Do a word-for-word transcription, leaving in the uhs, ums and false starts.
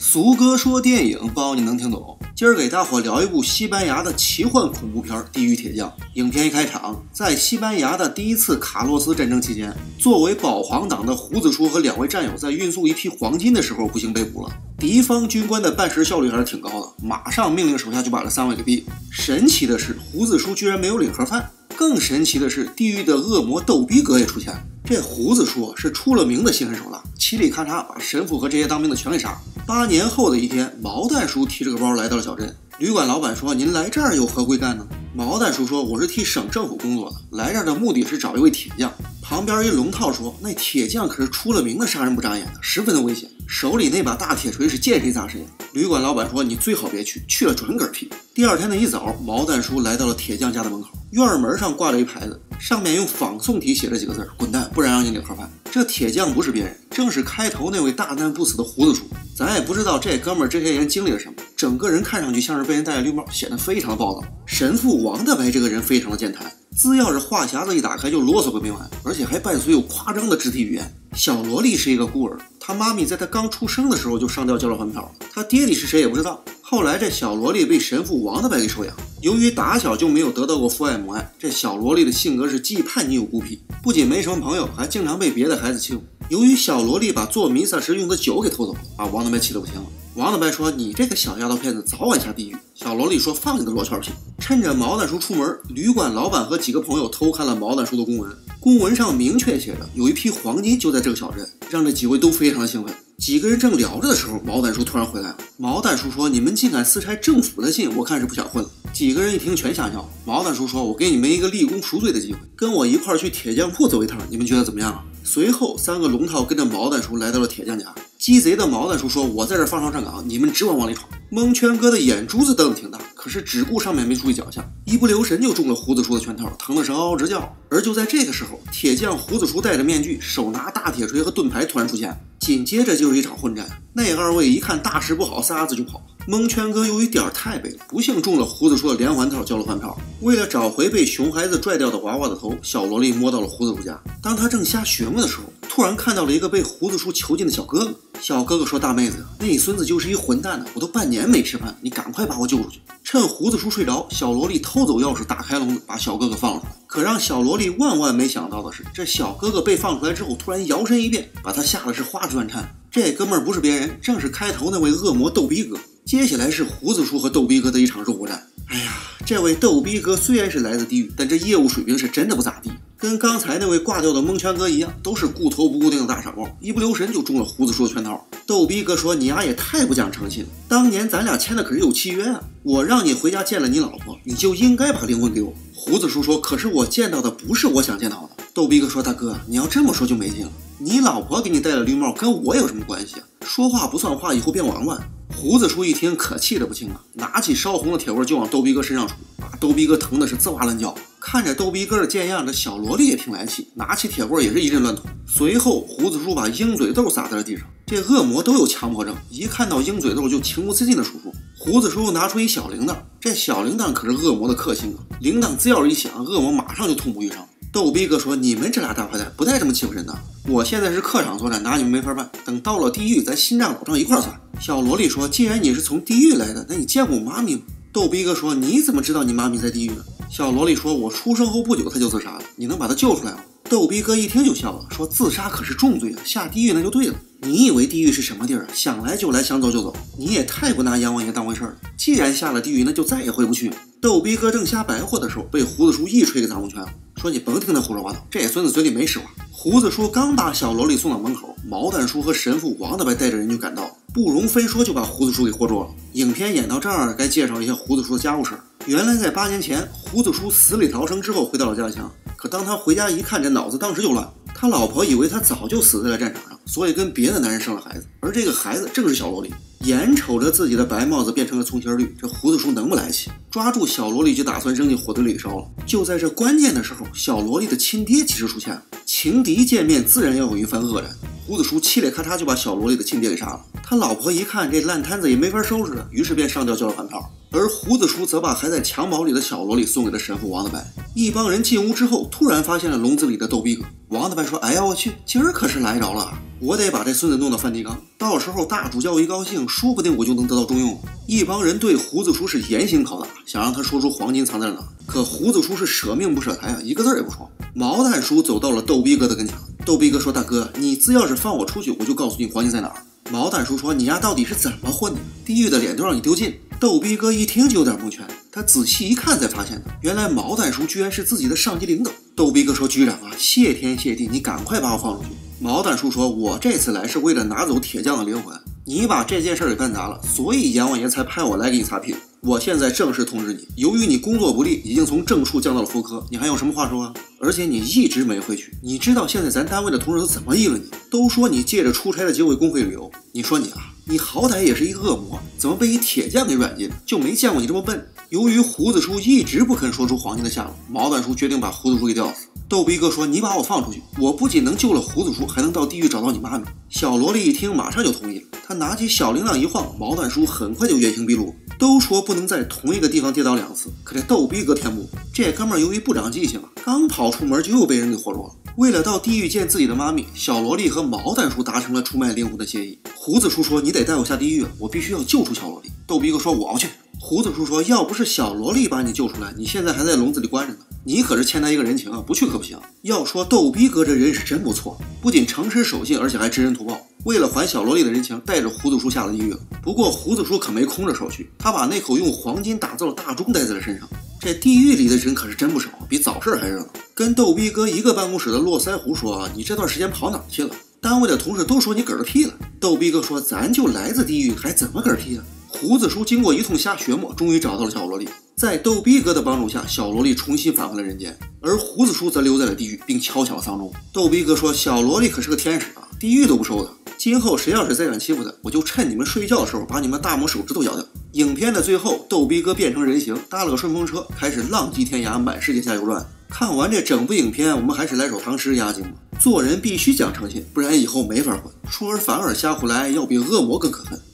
苏哥说电影，包你能听懂。今儿给大伙聊一部西班牙的奇幻恐怖片《地狱铁匠》。影片一开场，在西班牙的第一次卡洛斯战争期间，作为保皇党的胡子叔和两位战友在运送一批黄金的时候不幸被捕了。敌方军官的办事效率还是挺高的，马上命令手下就把这三位给毙。神奇的是，胡子叔居然没有领盒饭。更神奇的是，地狱的恶魔逗逼哥也出现了。这胡子叔是出了名的心狠手辣，嘁里咔嚓把神父和这些当兵的全给杀了。八年后的一天，毛蛋叔提着个包来到了小镇。旅馆老板说：“您来这儿有何贵干呢？”毛蛋叔说：“我是替省政府工作的，来这儿的目的是找一位铁匠。”旁边一龙套说：“那铁匠可是出了名的杀人不眨眼的，十分的危险，手里那把大铁锤是见谁砸谁。”旅馆老板说：“你最好别去，去了准嗝屁。”第二天的一早，毛蛋叔来到了铁匠家的门口，院门上挂着一牌子，上面用仿宋体写着几个字：“滚蛋，不然让你领盒饭。”这铁匠不是别人，正是开头那位大难不死的胡子叔。咱也不知道这哥们儿这些年经历了什么，整个人看上去像是被人戴了绿帽，显得非常的暴躁。神父王大白这个人非常的健谈，只要是话匣子一打开就啰嗦个没完，而且还伴随有夸张的肢体语言。小萝莉是一个孤儿，她妈咪在她刚出生的时候就上吊交了饭票，她爹地是谁也不知道。后来这小萝莉被神父王大白给收养，由于打小就没有得到过父爱母爱，这小萝莉的性格是既叛逆又孤僻，不仅没什么朋友，还经常被别的孩子欺负。由于小萝莉把做弥撒时用的酒给偷走了，把王大白气得不行了。王大白说：“你这个小丫头片子，早晚下地狱。”小萝莉说：“放你的罗圈屁！”趁着毛蛋叔出门，旅馆老板和几个朋友偷看了毛蛋叔的公文，公文上明确写着有一批黄金就在这个小镇，让这几位都非常的兴奋。几个人正聊着的时候，毛蛋叔突然回来了。毛蛋叔说：“你们竟敢私拆政府的信，我看是不想混了。”几个人一听全吓笑。毛蛋叔说：“我给你们一个立功赎罪的机会，跟我一块去铁匠铺走一趟，你们觉得怎么样啊？”随后三个龙套跟着毛蛋叔来到了铁匠家。鸡贼的毛蛋叔说：“我在这放哨站岗，你们只管往里闯。”蒙圈哥的眼珠子瞪得挺大，可是只顾上面没注意脚下，一不留神就中了胡子叔的拳头，疼的是嗷嗷直叫。而就在这个时候，铁匠胡子叔戴着面具，手拿大铁锤和盾牌突然出现，紧接着就是一场混战。那二位一看大事不好，撒子就跑。蒙圈哥由于点儿太背，不幸中了胡子叔的连环套，交了饭票。为了找回被熊孩子拽掉的娃娃的头，小萝莉摸到了胡子叔家。当他正瞎询问的时候，突然看到了一个被胡子叔囚禁的小哥哥。小哥哥说：“大妹子，那你孙子就是一混蛋呢，我都半年没吃饭，你赶快把我救出去。”趁胡子叔睡着，小萝莉偷走钥匙，打开笼子，把小哥哥放了出来。可让小萝莉万万没想到的是，这小哥哥被放出来之后，突然摇身一变，把他吓得是花枝乱颤。这哥们儿不是别人，正是开头那位恶魔逗逼哥。接下来是胡子叔和逗逼哥的一场肉搏战。哎呀，这位逗逼哥虽然是来自地狱，但这业务水平是真的不咋地，跟刚才那位挂掉的蒙圈哥一样，都是顾头不固定的大傻帽，一不留神就中了胡子叔的圈套。逗逼哥说：“你丫也太不讲诚信了，当年咱俩签的可是有契约啊，我让你回家见了你老婆，你就应该把灵魂给我。”胡子叔说：“可是我见到的不是我想见到的。”逗逼哥说：“大哥，你要这么说就没劲了，你老婆给你戴了绿帽，跟我有什么关系啊？说话不算话，以后变王八。”胡子叔一听可气得不轻啊，拿起烧红的铁棍就往逗逼哥身上杵，把逗逼哥疼的是吱哇乱叫。看着逗逼哥的贱样，这小萝莉也挺来气，拿起铁棍也是一阵乱捅。随后胡子叔把鹰嘴豆撒在了地上。这恶魔都有强迫症，一看到鹰嘴豆就情不自禁的数数。胡子叔拿出一小铃铛，这小铃铛可是恶魔的克星啊，铃铛只要一响，恶魔马上就痛不欲生。逗逼哥说：“你们这俩大坏蛋不带这么欺负人的，我现在是客场作战，拿你们没法办，等到了地狱咱新账老账一块算。”小萝莉说：“既然你是从地狱来的，那你见过我妈咪吗？”逗逼哥说：“你怎么知道你妈咪在地狱呢？”小萝莉说：“我出生后不久她就自杀了，你能把她救出来吗？”逗逼哥一听就笑了，说：“自杀可是重罪啊，下地狱那就对了。你以为地狱是什么地儿啊？想来就来，想走就走，你也太不拿阎王爷当回事了。既然下了地狱，那就再也回不去。”逗逼哥正瞎白活的时候，被胡子叔一锤给砸蒙圈了，说：“你甭听他胡说八道，这孙子嘴里没实话。”胡子叔刚把小萝莉送到门口，毛蛋叔和神父王大白带着人就赶到，不容分说就把胡子叔给活捉了。影片演到这儿，该介绍一下胡子叔的家务事。原来在八年前，胡子叔死里逃生之后回到了家乡，可当他回家一看，这脑子当时就乱。他老婆以为他早就死在了战场上，所以跟别的男人生了孩子，而这个孩子正是小萝莉。眼瞅着自己的白帽子变成了葱心绿，这胡子叔能不来气？抓住小萝莉就打算扔进火堆里烧了。就在这关键的时候，小萝莉的亲爹及时出现了，情敌见面自然要有一番恶战。胡子叔嘁里咔嚓就把小萝莉的亲爹给杀了。他老婆一看这烂摊子也没法收拾了，于是便上吊交了饭票。而胡子叔则把还在襁褓里的小萝莉送给了神父王大白。一帮人进屋之后，突然发现了笼子里的逗逼哥。王大白说：“哎呀我去，今儿可是来着了， 我得把这孙子弄到梵蒂冈，到时候大主教一高兴，说不定我就能得到重用。一帮人对胡子叔是严刑拷打，想让他说出黄金藏在哪儿。可胡子叔是舍命不舍财啊，一个字也不说。毛蛋叔走到了逗逼哥的跟前，逗逼哥说：“大哥，你只要是放我出去，我就告诉你黄金在哪儿。”毛蛋叔说：“你丫到底是怎么混的？地狱的脸都让你丢尽。”逗逼哥一听就有点蒙圈，他仔细一看才发现呢，原来毛蛋叔居然是自己的上级领导。逗逼哥说：“局长啊，谢天谢地，你赶快把我放出去。”毛蛋叔说：“我这次来是为了拿走铁匠的灵魂，你把这件事给办砸了，所以阎王爷才派我来给你擦屁股。我现在正式通知你，由于你工作不力，已经从正处降到了副科，你还有什么话说啊？而且你一直没回去，你知道现在咱单位的同事都怎么议论你？都说你借着出差的机会公费旅游。你说你啊，你好歹也是一个恶魔，怎么被一铁匠给软禁了？就没见过你这么笨。”由于胡子叔一直不肯说出黄金的下落，毛蛋叔决定把胡子叔给吊死。逗逼哥说：“你把我放出去，我不仅能救了胡子叔，还能到地狱找到你妈咪。”小萝莉一听，马上就同意了。他拿起小铃铛一晃，毛蛋叔很快就原形毕露。都说不能在同一个地方跌倒两次，可这逗逼哥天不，这哥们儿由于不长记性啊，刚跑出门就又被人给活捉了。为了到地狱见自己的妈咪，小萝莉和毛蛋叔达成了出卖灵魂的协议。胡子叔说：“你得带我下地狱，我必须要救出小萝莉。”逗逼哥说：“我要去。”胡子叔说：“要不是小萝莉把你救出来，你现在还在笼子里关着呢。你可是欠他一个人情啊，不去可不行。”要说逗逼哥这人是真不错，不仅诚实守信，而且还知恩图报。为了还小萝莉的人情，带着胡子叔下了地狱了。不过胡子叔可没空着手去，他把那口用黄金打造的大钟带在了身上。这地狱里的人可是真不少，比早市还热闹。跟逗逼哥一个办公室的络腮胡说：“你这段时间跑哪去了？单位的同事都说你嗝儿屁了。”逗逼哥说：“咱就来自地狱，还怎么嗝儿屁啊？”胡子叔经过一通瞎学摸，终于找到了小萝莉。在逗逼哥的帮助下，小萝莉重新返回了人间，而胡子叔则留在了地狱，并敲响了丧钟。逗逼哥说：“小萝莉可是个天使啊，地狱都不收的。今后谁要是再敢欺负他，我就趁你们睡觉的时候把你们大拇手指头咬掉。”影片的最后，逗逼哥变成人形，搭了个顺风车，开始浪迹天涯，满世界下游转。看完这整部影片，我们还是来首唐诗压惊吧。做人必须讲诚信，不然以后没法混。出尔反尔瞎胡来，要比恶魔更可恨。